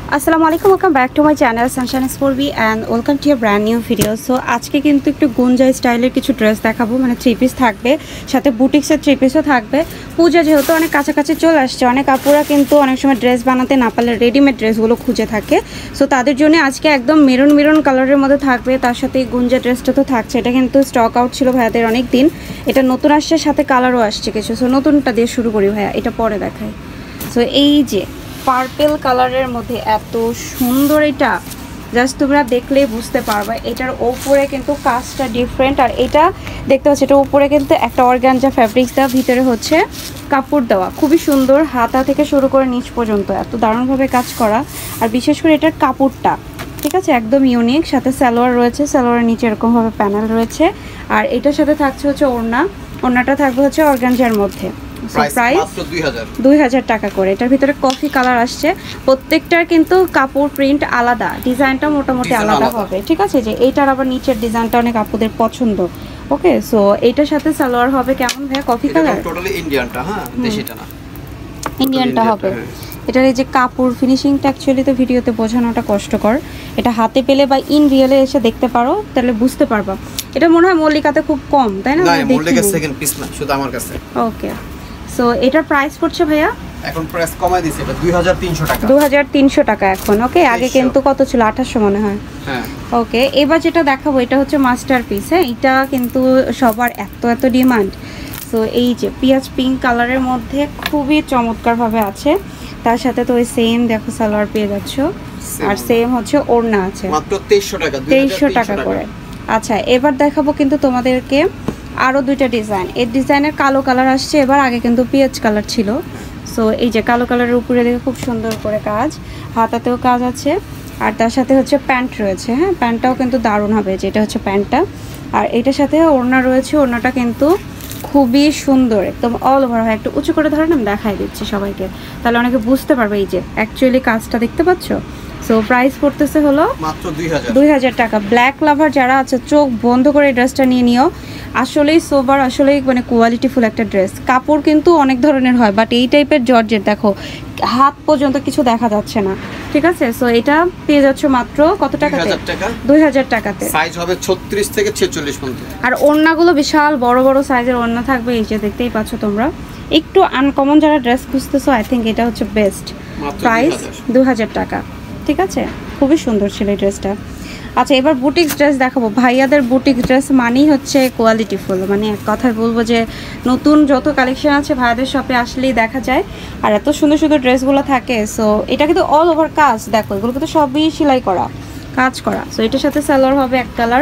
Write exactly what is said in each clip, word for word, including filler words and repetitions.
আসসালামু আলাইকুম, welcome back to my channel Sunshine স্পোর্বি and welcome to your brand new video. So আজকে কিন্তু একটু গুঞ্জা স্টাইলের কিছু ড্রেস দেখাবো, মানে থ্রি পিস থাকবে, সাথে বুটিক্সের থ্রি পিসও থাকবে। পূজা যেহেতু অনেক কাছাকাছি চলে আসছে, অনেক আপুরা কিন্তু অনেক সময় ড্রেস বানাতে না পারলে রেডিমেড ড্রেসগুলো খুঁজে থাকে। সো তাদের জন্য আজকে একদম মেরুন মেরুন কালারের মধ্যে থাকবে, তার সাথে এই গুঞ্জা ড্রেসটা তো থাকছে। এটা কিন্তু স্টক আউট ছিল ভাইয়াদের অনেক দিন, এটা নতুন আসছে, সাথে কালারও আসছে কিছু। সো নতুনটা দিয়ে শুরু করি ভাইয়া, এটা পরে দেখাই। সো এই যে পার্পেল কালারের মধ্যে এত সুন্দর, এটা জাস্ট তোমরা দেখলেই বুঝতে পারবে। এটার ওপরে কিন্তু কাজটা ডিফারেন্ট, আর এটা দেখতে পাচ্ছি এটার উপরে কিন্তু একটা অর্গানজা ফ্যাব্রিক্স দেওয়া, ভিতরে হচ্ছে কাপড় দেওয়া, খুবই সুন্দর। হাতা থেকে শুরু করে নিচ পর্যন্ত এত দারুণভাবে কাজ করা, আর বিশেষ করে এটার কাপড়টা ঠিক আছে একদম ইউনিক। সাথে সালোয়ার রয়েছে, সালোয়ারের নিচে এরকমভাবে প্যানেল রয়েছে, আর এটার সাথে থাকছে হচ্ছে ওড়না, ওড়নাটা থাকবে হচ্ছে অর্গানজার মধ্যে। প্রাইস দুই হাজার টাকা করে। এটার ভিতরে কফি কালার আসছে, প্রত্যেকটার কিন্তু কাপড় প্রিন্ট আলাদা, ডিজাইনটা মোটামুটি আলাদা হবে ঠিক আছে। যে এইটার আবার নিচের ডিজাইনটা অনেক আপুদের পছন্দ। ওকে, সো এইটার সাথে সালোয়ার হবে কেমন ভাই? কফি কালার, টোটালি ইন্ডিয়ানটা, হ্যাঁ দেশিটা না, ইন্ডিয়ানটা হবে। এটার এই যে কাপড় ফিনিশিংটা অ্যাকচুয়ালি তো ভিডিওতে বোঝানোটা কষ্টকর, এটা হাতে পেলে বা ইন রিয়েলে এসে দেখতে পারো, তাহলে বুঝতে পারবা। এটা মনে হয় মল্লিকাতে খুব কম, তাই না? না, মল্লিকা সেকেন্ড পিস না, শুধু আমার কাছে। ওকে, সো এটার প্রাইস পড়ছে ভাইয়া এখন প্রাইস কমাই দিয়েছে, এটা দুই হাজার তিনশো টাকা। দুই হাজার তিনশো টাকা এখন। ওকে, আগে কিন্তু কত ছিল? আঠাশশো মনে হয়। হ্যাঁ, ওকে, এবার যেটা দেখাবো এটা হচ্ছে মাস্টারপিস। হ্যাঁ, এটা কিন্তু সবার এত এত ডিমান্ড। সো এই যে পিঁয়াজ পিঙ্ক কালারের মধ্যে খুবই চমৎকারভাবে আছে, তার সাথে তো ওই সেম দেখো সালোয়ার পেয়ে যাচ্ছ, আর সেম হচ্ছে ওড়না আছে, মাত্র তেইশশো টাকা, তেইশশো টাকা করে। আচ্ছা, এবার দেখাবো কিন্তু তোমাদেরকে আরও দুইটা ডিজাইন। এই ডিজাইনের কালো কালার আসছে এবার, আগে কিন্তু পেঁয়াজ কালার ছিল। সো এই যে কালো কালারের উপরে দেখে খুব সুন্দর করে কাজ, হাতাতেও কাজ আছে, আর তার সাথে হচ্ছে প্যান্ট রয়েছে। হ্যাঁ, প্যান্টটাও কিন্তু দারুণ হবে, যেটা হচ্ছে প্যান্টটা, আর এটার সাথে ওড়না রয়েছে। ওড়নাটা কিন্তু খুবই সুন্দর, একদম অল ওভার হয়। একটু উঁচু করে ধরেন, আমি দেখাই দিচ্ছি সবাইকে, তাহলে অনেকে বুঝতে পারবে এই যে অ্যাকচুয়ালি কাজটা দেখতে পাচ্ছ। সো প্রাইস পড়তেছে হলো মাত্র দুই হাজার টাকা। ব্ল্যাক লাভার যারা আছে চোখ বন্ধ করে এই ড্রেসটা নিয়ে নিও, আসলেই সোবার, আসলেই মানে কোয়ালিটিফুল একটা ড্রেস। কাপড় কিন্তু অনেক ধরনের হয়, বাট এই টাইপের জর্জেট দেখো হাত পর্যন্ত কিছু দেখা যাচ্ছে না ঠিক আছে। সো এটা পেয়ে যাচ্ছ মাত্র কত টাকাতে? দুই হাজার টাকাতে। সাইজ হবে ছত্রিশ থেকে ছেচল্লিশ পর্যন্ত, আর ওড়নাগুলো বিশাল বড় বড় সাইজের ওড়না থাকবে, এই যে দেখতেই পাচ্ছ তোমরা। একটু আনকমন যারা ড্রেস খুঁজতেছো, আই থিঙ্ক এটা হচ্ছে বেস্ট। প্রাইস দুই হাজার টাকা ঠিক আছে, খুবই সুন্দর ছিল এই ড্রেসটা। আচ্ছা, এবার বুটিক্স ড্রেস দেখাবো। ভাইয়াদের বুটিক্স ড্রেস মানেই হচ্ছে কোয়ালিটিফুল, মানে এক কথায় বলবো যে নতুন যত কালেকশন আছে ভাইয়াদের শপে আসলেই দেখা যায়, আর এত সুন্দর সুন্দর ড্রেসগুলো থাকে। সো এটা কিন্তু অল ওভার কাজ, দেখো এগুলো কিন্তু সবই সেলাই করা, কাজ করা। সো এটার সাথে সালোয়ার হবে এক কালার,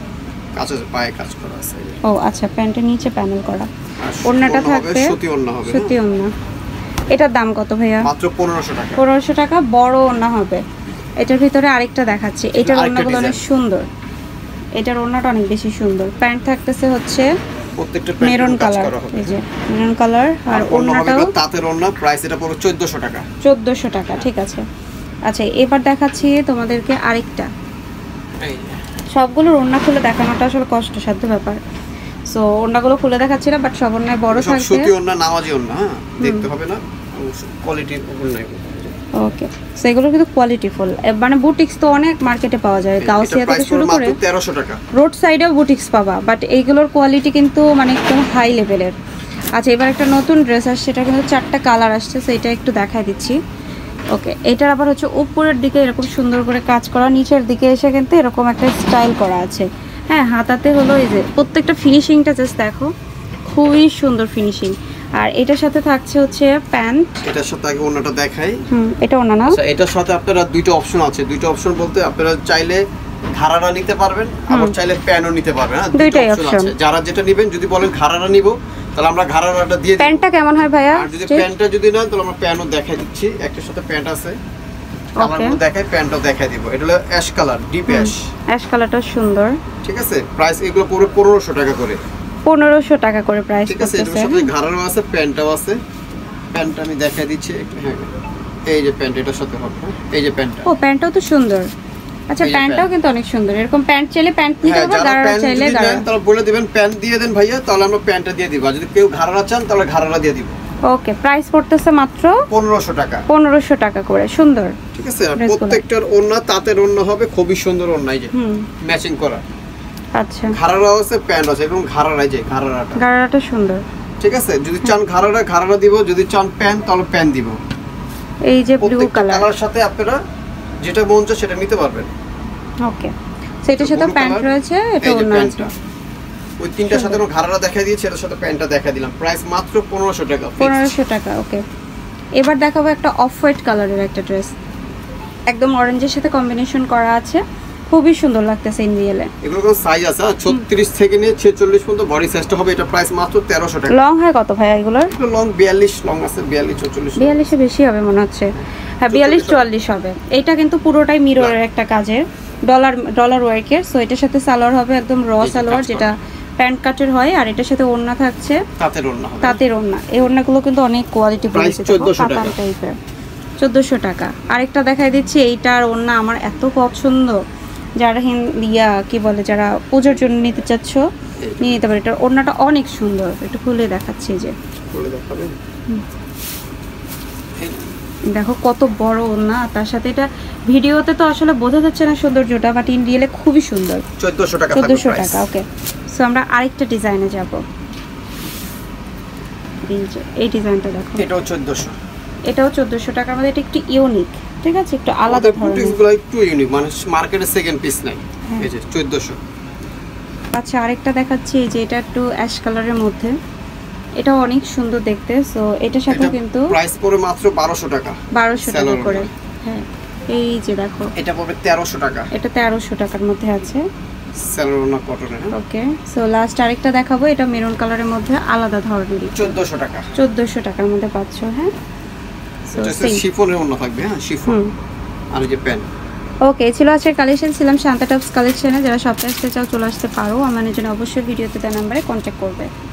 কাছে পায়ে কাজ করা আছে। ও আচ্ছা, প্যান্টের নিচে প্যানেল করা, ওড়নাটা থাকবে সুতি ওড়না হবে, সুতি ওড়না। এটার দাম কত ভাইয়া? মাত্র পনেরোশো টাকা। পনেরোশো টাকা, বড় ওড়না হবে। এটার ভিতরে আরেকটা দেখাচ্ছি, এটার ওড়নাগুলো অনেক সুন্দর, এটার ওড়নাটা অনেক বেশি সুন্দর। প্যান্ট থাকতেছে হচ্ছে প্রত্যেকটা মেরুন কালার, এই যে মেরুন কালার, আর ওড়নাটাও তাঁতের ওড়না। প্রাইস এটা পড়বে চোদ্দশো টাকা। চোদ্দশো টাকা ঠিক আছে। আচ্ছা, এবার দেখাচ্ছি তোমাদেরকে আরেকটা। সবগুলোর ওড়না খুলে দেখানোটা আসলে কষ্টসাধ্য ব্যাপার, সো ওড়নাগুলো খুলে দেখাচ্ছি না, বাট সব ওড়নায় বড় থাকবে। সুতি ওড়না, নামাজি ওড়না, হ্যাঁ দেখতে হবে না, কোয়ালিটির ওড়না। ওকে, সেগুলো কিন্তু কোয়ালিটিফুল, মানে বুটিক্স তো অনেক মার্কেটে পাওয়া যায়, গাউসিয়া থেকে শুরু করে তেরোশো টাকা। রোড সাইডেও বুটিক্স পাবা, বাট এইগুলোর কোয়ালিটি কিন্তু মানে একদম হাই লেভেলের। আচ্ছা, এবার একটা নতুন ড্রেস আসছে, সেটা কিন্তু চারটা কালার আসছে, সেইটা একটু দেখাই দিচ্ছি। ওকে, এটার আবার হচ্ছে উপরের দিকে এরকম সুন্দর করে কাজ করা, নিচের দিকে এসে কিন্তু এরকম একটা স্টাইল করা আছে। হ্যাঁ, হাতাতে হলো এই যে প্রত্যেকটা ফিনিশিংটা জাস্ট দেখো, খুবই সুন্দর ফিনিশিং। আর এটার সাথে থাকছে হচ্ছে প্যান্ট, এটার সাথে আগে ওড়নাটা দেখাই। হুম, এটা ওড়না না? আচ্ছা, এটার সাথে আপনারা দুইটা অপশন আছে। দুইটা অপশন বলতে আপনারা চাইলে ঘাড়ারা নিতে পারবেন, আবার চাইলে প্যানও নিতে পারবেন। হ্যাঁ, দুইটাই অপশন আছে। যারা যেটা নেবেন, যদি বলেন ঘাড়ারা নিব, তাহলে আমরা ঘাড়ারাটা দিয়ে দিই। প্যান্টটা কেমন হয় ভাইয়া? আর যদি প্যান্টটা যদি না, তাহলে আমরা প্যানও দেখাই দিচ্ছি। একটার সাথে প্যান্ট আছে, কালারগুলো দেখাই, প্যান্টও দেখাই দিব। এটা হলো ash colour, deep ash. Ash কালারটা সুন্দর ঠিক আছে। প্রাইস এগুলো পুরো পনেরোশো টাকা করে। পনেরোশো টাকা করে প্রাইস। ঠিক আছে, এর সাথে ঘাড়ারও আছে, প্যান্টও আছে। প্যান্টটা আমি দেখাই দিচ্ছি। হ্যাঁ, এই যে প্যান্ট এটার সাথে হবে, এই যে প্যান্টটা। ও, প্যান্টটাও তো সুন্দর। আচ্ছা, প্যান্টটাও কিন্তু অনেক সুন্দর, এরকম প্যান্ট চাইলে প্যান্ট নিতে হবে, গাড়া চাইলে গাড়া। তাহলে বলে দিবেন প্যান্ট দিয়ে দেন ভাইয়া, তাহলে আমরা প্যান্টটা দিয়ে দিব। আর যদি কেউ ঘাড়া চান, তাহলে ঘাড়া দিয়ে দিব। ওকে, প্রাইস পড়তেছে মাত্র পনেরোশো টাকা পনেরোশো টাকা করে। সুন্দর, ঠিক আছে। আর প্রত্যেকটার ওড়না তাঁতের ওড়না হবে, খুবই সুন্দর ওড়না, এই যে ম্যাচিং করা। আচ্ছা, ঘাড়ারা আছে, প্যান্ট আছে, এবং ঘাড়ারা, এই যে ঘাড়ারাটা গাড়াটা সুন্দর, ঠিক আছে। যদি চান ঘাড়ারা ঘাড়ারা দিব, যদি চান প্যান্ট তাহলে প্যান্ট দিব। এই যে ব্লু কালার, কালার সাথে আপনারা যেটা মন চায় সেটা নিতে পারবেন। ওকে, সেটার সাথে প্যান্ট রয়েছে, এটা ওড়না আছে। ওই তিনটার সাথে ঘাড়ারা দেখাই দিয়েছি, এটার সাথে প্যান্টটা দেখাই দিলাম। প্রাইস মাত্র পনেরোশো টাকা। পনেরোশো টাকা, ওকে। এবার দেখাবো একটা অফ হোয়াইট কালারের একটা ড্রেস, একদম অরেঞ্জের সাথে কম্বিনেশন করা আছে, খুবই সুন্দর লাগতেছে ইন রিয়েলে। এগুলো কোন সাইজ আছে, ছত্রিশ থেকে নিয়ে ছেচল্লিশ পর্যন্ত বডি সাইজটা হবে। এটা প্রাইস মাত্র তেরোশো টাকা। লং হয় কত ভাই এগুলোর? এগুলো লং বিয়াল্লিশ, লং আছে বিয়াল্লিশ চল্লিশ। বিয়াল্লিশে বেশি হবে মনে হচ্ছে, হ্যাঁ বিয়াল্লিশ চুয়াল্লিশ হবে। এটা কিন্তু পুরোটাই মিররের একটা কাজের, ডলার ডলার ওয়ার্কের। সো এটার সাথে সালোয়ার হবে একদম র সালোয়ার, যেটা প্যান্ট কাটের হয়, আর এটার সাথে ওড়না থাকছে তাঁতের ওড়না হবে। তাঁতের ওড়না, এই ওড়নাগুলো কিন্তু অনেক কোয়ালিটি প্রাইস চোদ্দোশো টাকা টাইপের, চোদ্দোশো টাকা। আরেকটা দেখাই দিচ্ছি, এইটার ওড়না আমার এত পছন্দ, যারা হিন্দিয়া কি বলে, যারা পূজার জন্য নিতে চাচ্ছ নিয়ে নিতে পারে। এটার ওড়নাটা অনেক সুন্দর, একটু খুলে দেখাচ্ছি, যে খুলে দেখাবেন, দেখো কত বড় ওড়না। তার সাথে এটা ভিডিওতে তো আসলে বোঝা যাচ্ছে না সৌন্দর্যটা, বাট ইন রিয়েলে খুবই সুন্দর। চোদ্দোশো টাকা, চোদ্দোশো টাকা, ওকে। সো আমরা আরেকটা ডিজাইনে যাব, এই যে এই ডিজাইনটা দেখো, এটাও চোদ্দোশো, এটাও চোদ্দোশো টাকার মধ্যে। এটা একটু ইউনিক, ঠিক আছে, একটু আলাদা ধরনের, বুটিকসগুলো একটু ইউনিক, মানে মার্কেটে সেকেন্ড পিস নাই। এই যে চোদ্দোশো। আচ্ছা, আরেকটা দেখাচ্ছি, এই যে এটা একটু অ্যাশ কালারের মধ্যে, এটা অনেক সুন্দর দেখতে। সো এটার সাথে কিন্তু প্রাইস পড়ে মাত্র বারোশো টাকা, বারোশো টাকা করে। হ্যাঁ, এই যে দেখো, এটা পড়বে তেরোশো টাকা, এটা তেরোশো টাকার মধ্যে আছে, সেলোনা কটনের। ওকে। সো লাস্ট আরেকটা দেখাবো, এটা মেরুন কালারের মধ্যে, আলাদা ধরনের, চোদ্দোশো টাকা, চোদ্দোশো টাকার মধ্যে পাচ্ছ। হ্যাঁ, শিফনের ওড়না থাকবে, হ্যাঁ শিফন, আর এই যে প্যান্ট। ওকে, ছিল আজকের কালেকশন, ছিলাম শান্তা টপস কালেকশনে। যারা সপ্তাহে আসতে চাও চলে আসতে পারো, আমার জন্য অবশ্যই ভিডিওতে দেওয়া নাম্বারে কন্ট্যাক্ট করবে।